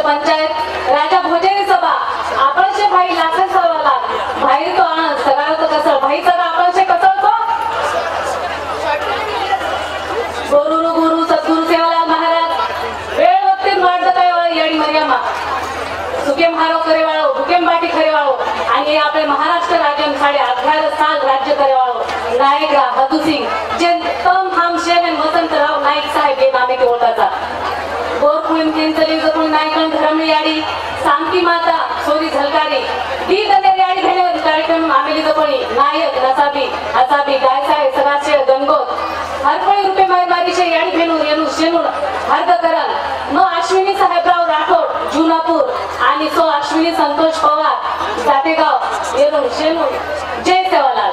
पंचायत राजा भोजनी सभा आपणशे भाई लाखन सवाला भाई तो आण सगळं तो कसं भाई सगळं आपणशे कसं तो गुरु सद्गुरु सेवालाल महाराज वेळ वक्ती मांडत आहे याडी मर्यामा सुकेम हारो करेवाळो भुकेम बाटी करेवाळो आणि आपले महाराष्ट्र राज्य 18.5 साल राज्य करेवाळो नायक बहादुर सिंग जे तम हम शेहन वसंतराव नाईक साहेब हे नामे के ओळखाचा गोरकुळीम चिंचली जपून नायकन धरमली याडी सांकी माता सोरी झलकारी दी दने याडी भेले कार्यक्रम आमेली जपणी नायक नसाबी हसाबी गायसाय सगाशे गणगोत हरपळी रुपये मायबारीचे याडी भेनू येनू शेनू हर्द करल नो अश्विनी साहेबराव राठोड जुनापूर आणि सो अश्विनी संतोष पवार जातेगाव येनू शेनू जय सेवालाल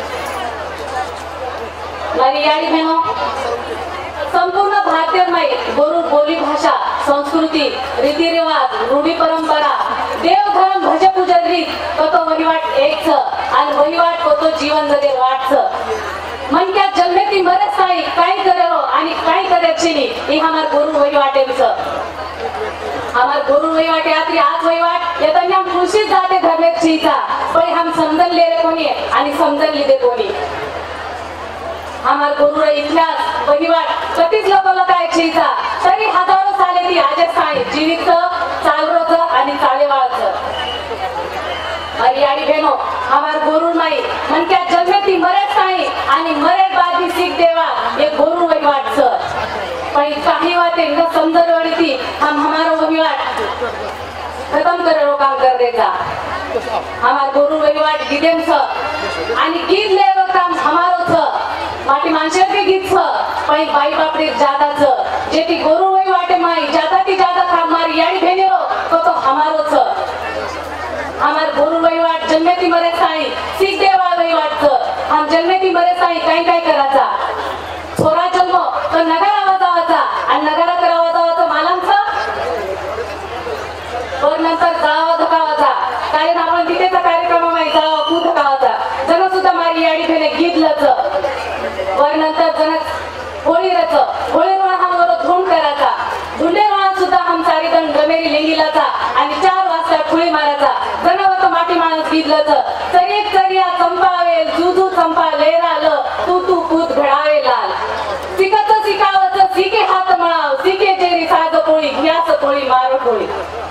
मारी याडी भेनो संपूर्ण भारतीय माहिती गोरू बोली भाषा संस्कृती रीतिरिवाज रूढी परंपरा देव धर्म भज पूजन रीत तो वहिवाट एकच आणि वहिवाट तो जीवन जगे वाटच मन क्या जन्मे ती मरे साई काय करेलो आणि काय करायची नी ही हमार गुरु वहिवाटेच हमार गुरु वहिवाटे यात्री आज वहिवाट येताना हम खुशी जाते धर्मे चीचा पण हम समजन ले रे कोणी आणि समजन लिदे कोणी हमार गुरु इतिहास वहिवाट कधीच लोकांना काय चीचा तरी हजारो साले ती आज साई जीवित चालरोच आणि चालेवाळच याडी भेनो हमार गुरु नाही मन क्या जन्मे ती मरे साई आणि मरे बादी सीख देवा ये गुरु वहिवाटच पण काही वाते न समजरवडी ती हम हमारो वहिवाट खत्म करेलो काम कर देगा हमार गुरु वहिवाट गिदेम छ आणि गीत लेरो काम हमारो छ माटी माणसे के गीत छ पण बाई बापरे जादाच जे ती गुरु वहिवाटे माई जादा ती जादा काम मारी याडी भेनेरो तो हमारो छ हमार गुरु वहिवाट जन्मे ती मरे साई सीख देवा वहिवाटच हम जन्मे ती मरे साई काय काय करायचा छोरा जन्म तो नगारा वाजवायचा आणि नगारा करावा जावाचा मालांचा वर नंतर जावा धकावाचा कारण आपण तिथेचा कार्यक्रम माहिती जावा कू धकावाचा जण सुद्धा मारी याडी भेने गीतलच वर नंतर जण होळीरच होळीवर हम वर धूम करायचा धुंडेवाळा सुद्धा हम सारी जण रमेरी लिंगीलाचा आणि 4 वाजता फुळी मारायचा जण होत माटी माणूस गीतलच चरित चरिया चंपावे जुजू चंपा लेराल तू तू पूत घडावे लाल सिकत सिकावच सिके हात मळाव सिके जेरी साग पोळी घ्यास पोळी मार पोळी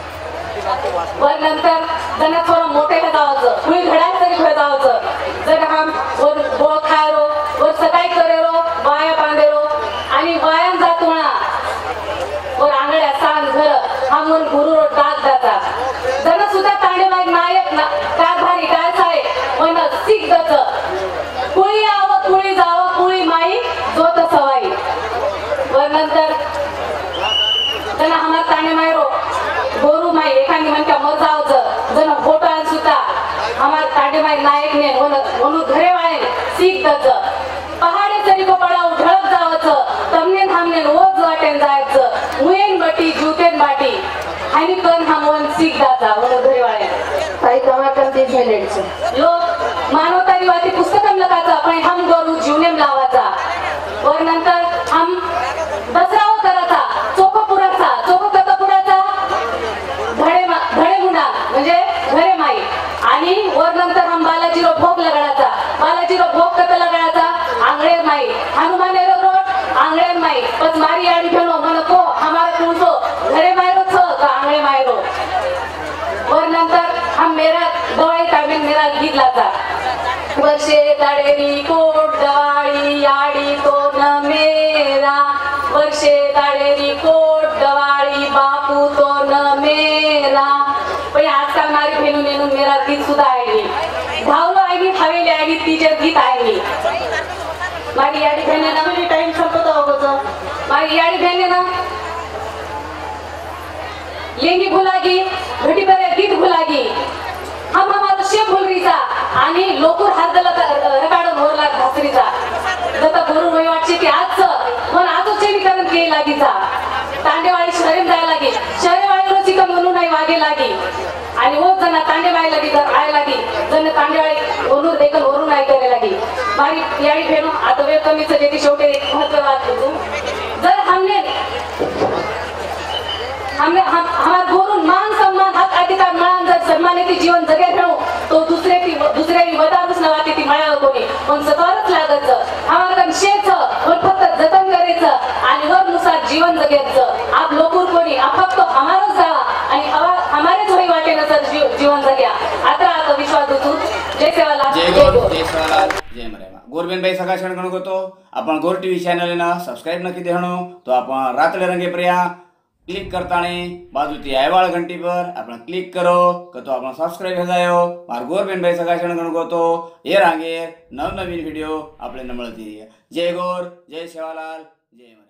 वर नंतर जण थोडं मोठे जावाचं फुळी घडायचं तरी जावाचं जण हम वर बोळ खायरो वर सकाळी करेरो बाया बांधेरो आणि बायान जात म्हणा वर आंगड्या सांग घर हा मन गुरु डाक जाता जण सुद्धा तांडेबाई नायक कारभारी काय साय मन सिक दच कुळी आव कुळी जाव कुळी माई जोत सवाई वर नंतर जण हमार तांडे मायरो गोरू माई एखादी म्हणता मर जावच जण फोटो सुद्धा हमार तांडे माई नायक ने म्हणून घरे वाळे सिक दच पहाडे तरी को पडाव ढळक जावच तमने थांबने रोज वाटेन जायचं मुयेन बटी जुतेन बाटी आणि पण हमवन सिक दाता म्हणून घरे वाळे काही कमाकन ते झेलेडचे लोक मानवतारी वाती पुस्तकम लकाचा पण हम गोरू जीवनेम लावाचा वर नंतर हम दसराव कराचा चोको पुराचा चोको कथा पुराचा धडे मुंडा म्हणजे घरे माई आणि वर नंतर हम बालाजीरो भोग लगाडाचा बालाजीरो भोग कथा लगाडाचा आंगळे माई हनुमान रोड आंगळे माई बस मारी याडी भेनो मन को हमारा पुरसो घरे मायरो छ का आंगळे मायरो वर नंतर हम मेरा दवाई काबिन मेरा गीत लाचा वर्षे दाडेरी कोट दवाई याडी तो न मेरा वर्षे दाडेरी कोट दवाई बापू तो न मेरा पण आजकाल मारी भेनू नेनू मेरा गीत सुद्धा आहे धावलो आहे हवेली आहे तिचे गीत आहे मारी याडी भेने ना टाइम संपत होगो मारी याडी भेने ना लेंगी भुलागी घटी बरे गीत भुलागी हम हमारो शेप भुलरीचा आणि लोकूर हातला रकाडून होरला घासरीचा जता गुरु वहिवाटची ती आज पण आजचे विकरण केली लागीचा तांडेवाडी शहरेम जायला लागी शहरेवाडी रोजी का म्हणून नाही वागे लागी आणि वो जण तांडेवाडी लागी आय लागी जण तांडेवाडी ओनूर देखल वरून ऐकायला लागी मारी याडी भेनो आता वेळ कमीच जेती शेवटे महत्व वाद होतो जर हमने हमार गुरु अधिकार मळान जर सन्मानित जीवन जगे ठेवू तो दुसऱ्यानी वदारूच नवा ती मळाव कोणी पण सकरच लागत हमार शेच वर फक्त जतन करायचं आणि वर नुसार जीवन जगायचं आप लोकूर कोणी आप फक्त हमारच जावा आणि हमारेच होई वाटे नसर जीवन जग्या आता विश्वास होतो जय सेवालाल जय गौर जय सेवालाल जय मरेमा गोरबेन भाई सका क्षण गणको तो आपण गोर टीवी चॅनल ना सब्सक्राइब नक्की देहणो तो आपण रातले रंगे पर्या क्लिक करताने बाजू ती आयवाळ घंटी पर आपण क्लिक करो तो आपण सब्सक्राइब हो जायो मार गोरबेन भाई सका क्षण गणको तो ये रांगे नवनवीन व्हिडिओ आपले न मिळती जय गौर जय सेवालाल जय